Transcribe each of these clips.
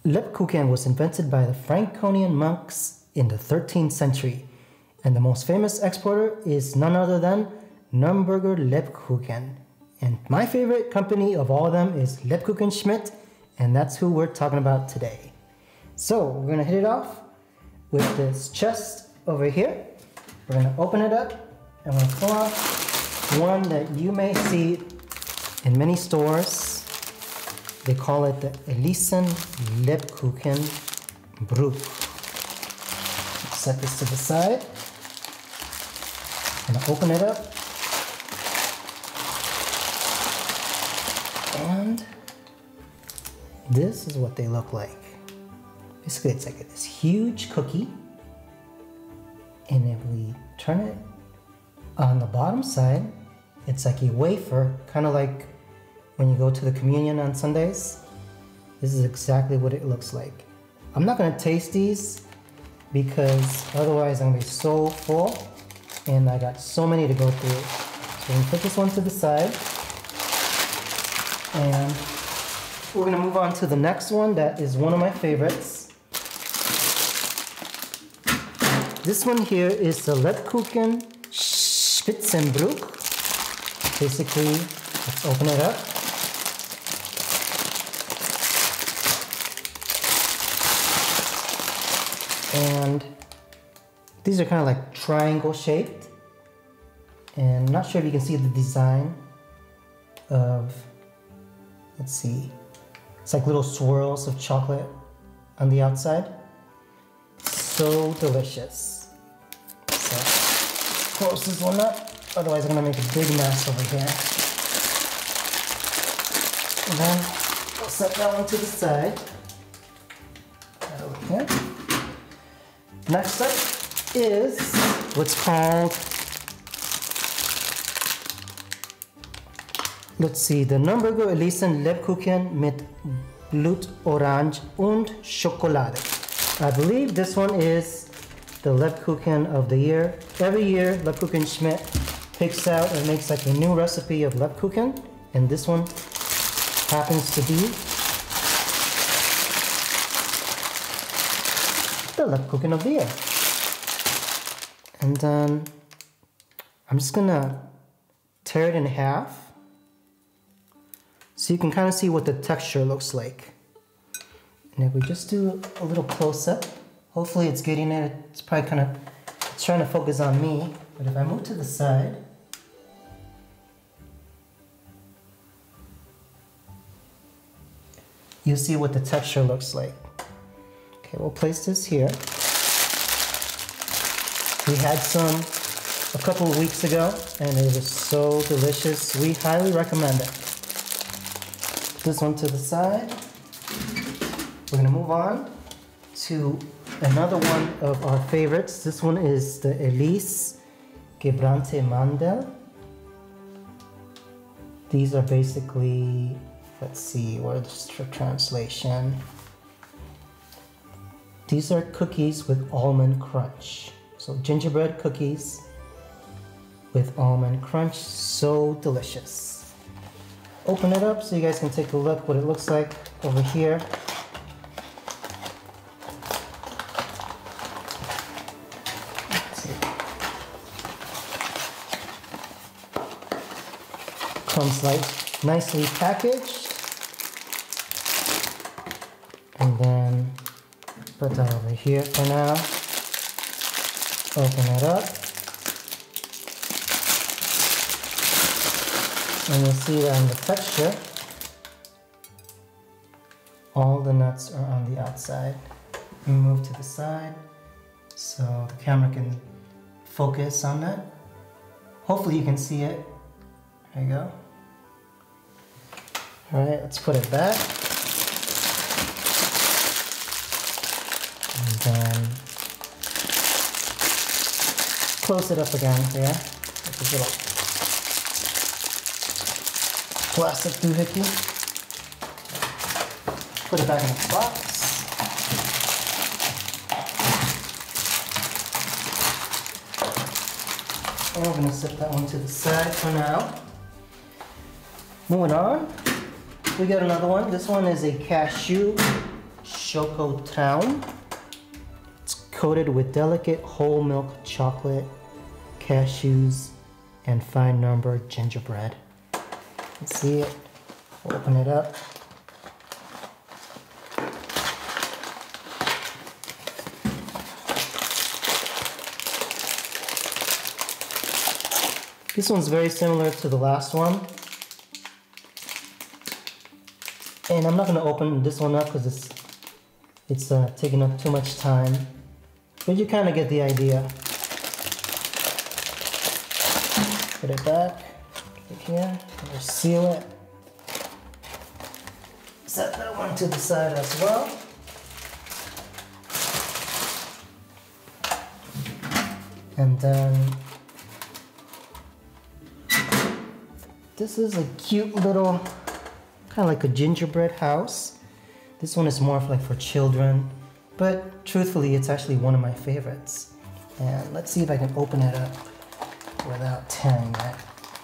Lebkuchen was invented by the Franconian monks in the 13th century, and the most famous exporter is none other than Nürnberger Lebkuchen. And my favorite company of all of them is Lebkuchen Schmidt, and that's who we're talking about today. So we're gonna hit it off with this chest over here. We're gonna open it up and we're gonna pull out one that you may see in many stores. They call it the Elisen Lebkuchen Bruch. Set this to the side. I'm gonna open it up. And this is what they look like. Basically, it's like this huge cookie. And if we turn it on the bottom side, it's like a wafer, kind of like when you go to the communion on Sundays. This is exactly what it looks like. I'm not gonna taste these because otherwise I'm gonna be so full and I got so many to go through. So I'm gonna put this one to the side and we're gonna move on to the next one that is one of my favorites. This one here is the Lebkuchen Spitzenbruch. Basically, let's open it up. And these are kind of like triangle shaped. And I'm not sure if you can see the design of, let's see, it's like little swirls of chocolate on the outside. So delicious. So close this one up, otherwise I'm gonna make a big mess over here. And then I'll set that one to the side. That over here. Next up is what's called, let's see, the Nürnberger Elisen Lebkuchen mit Blutorange und Schokolade. I believe this one is the Lebkuchen of the year. Every year, Lebkuchen Schmidt picks out and makes like a new recipe of Lebkuchen, and this one happens to be the Lebkuchen of the year. And then I'm just gonna tear it in half so you can kind of see what the texture looks like. And if we just do a little close-up, hopefully it's getting it. It's probably kind of, it's trying to focus on me, but if I move to the side, you'll see what the texture looks like. Okay, we'll place this here. We had some a couple of weeks ago, and it was so delicious. We highly recommend it. Put this one to the side. We're gonna move on to another one of our favorites. This one is the Elise Gebrannte Mandel. These are basically, let's see, what is the translation? These are cookies with almond crunch. So gingerbread cookies with almond crunch, so delicious. Open it up so you guys can take a look what it looks like over here. Comes like nicely packaged, and then put that over here for now. Open it up, and you'll see that in the texture, all the nuts are on the outside. Move to the side so the camera can focus on that. Hopefully you can see it. There you go. All right, let's put it back. And then close it up again here with this little plastic doohickey. Put it back in its box. And we're gonna set that one to the side for now. Moving on, we got another one. This one is a cashew Choco Traum. It's coated with delicate whole milk chocolate, cashews, and fine Nuremberg gingerbread. Let's see it. Open it up. This one's very similar to the last one. And I'm not going to open this one up because it's taking up too much time. But you kind of get the idea. Put it back. Put it here. We'll seal it. Set that one to the side as well. And then this is a cute little, kind of like a gingerbread house. This one is more of like for children, but truthfully, it's actually one of my favorites. And let's see if I can open it up without tearing it.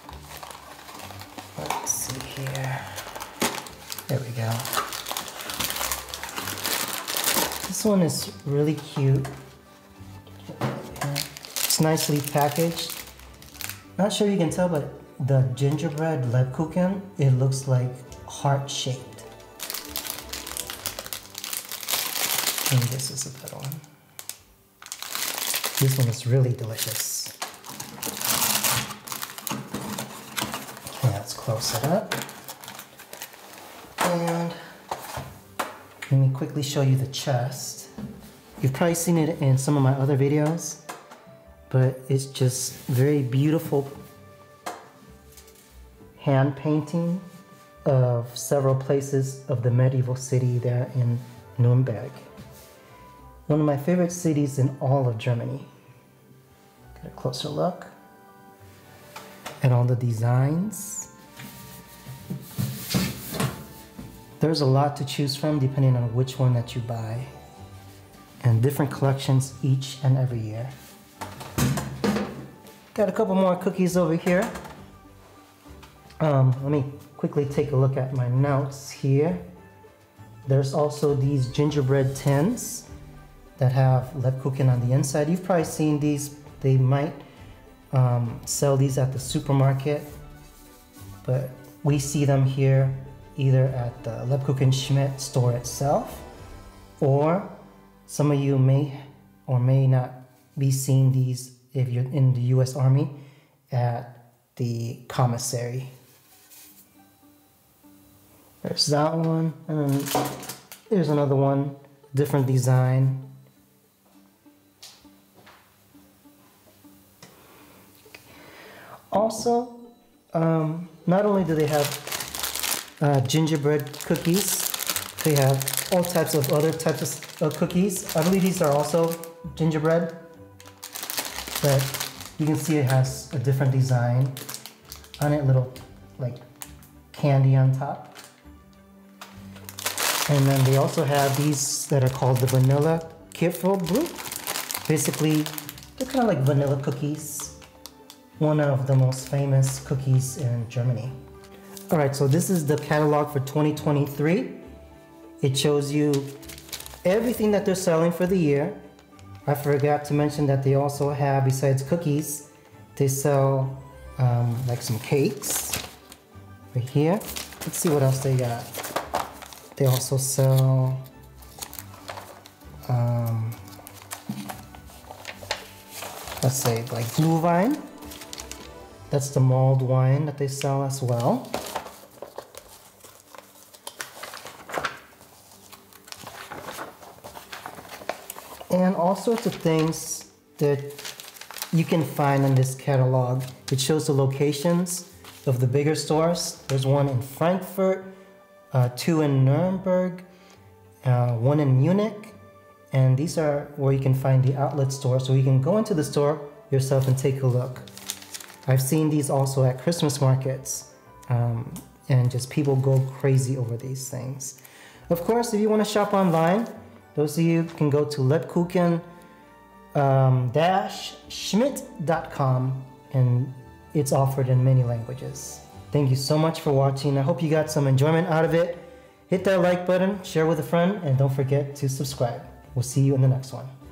Let's see here. There we go. This one is really cute. It's nicely packaged. Not sure you can tell, but the gingerbread Lebkuchen, it looks like heart-shaped. And this is a better one. This one is really delicious. Okay, let's close it up. And let me quickly show you the chest. You've probably seen it in some of my other videos, but it's just very beautiful hand painting of several places of the medieval city there in Nuremberg. One of my favorite cities in all of Germany. Get a closer look at all the designs. There's a lot to choose from depending on which one that you buy, and different collections each and every year. Got a couple more cookies over here. Let me quickly take a look at my notes here. There's also these gingerbread tins that have Lebkuchen on the inside. You've probably seen these. They might sell these at the supermarket, but we see them here either at the Lebkuchen Schmidt store itself, or some of you may or may not be seeing these if you're in the US Army at the commissary. There's that one, and then there's another one, different design. Also, not only do they have gingerbread cookies, they have all types of other types of cookies. I believe these are also gingerbread, but you can see it has a different design on it, little like candy on top. And then they also have these that are called the vanilla Kipfelbrot. Basically, they're kind of like vanilla cookies. One of the most famous cookies in Germany. All right, so this is the catalog for 2023. It shows you everything that they're selling for the year. I forgot to mention that they also have, besides cookies, they sell like some cakes right here. Let's see what else they got. They also sell let's say like Glühwein. That's the mulled wine that they sell as well. And all sorts of things that you can find in this catalog. It shows the locations of the bigger stores. There's one in Frankfurt, 2 in Nuremberg, 1 in Munich, and these are where you can find the outlet store, so you can go into the store yourself and take a look. I've seen these also at Christmas markets, and just people go crazy over these things. Of course, if you want to shop online, those of you can go to Lebkuchen-Schmidt.com, and it's offered in many languages. Thank you so much for watching. I hope you got some enjoyment out of it. Hit that like button, share with a friend, and don't forget to subscribe. We'll see you in the next one.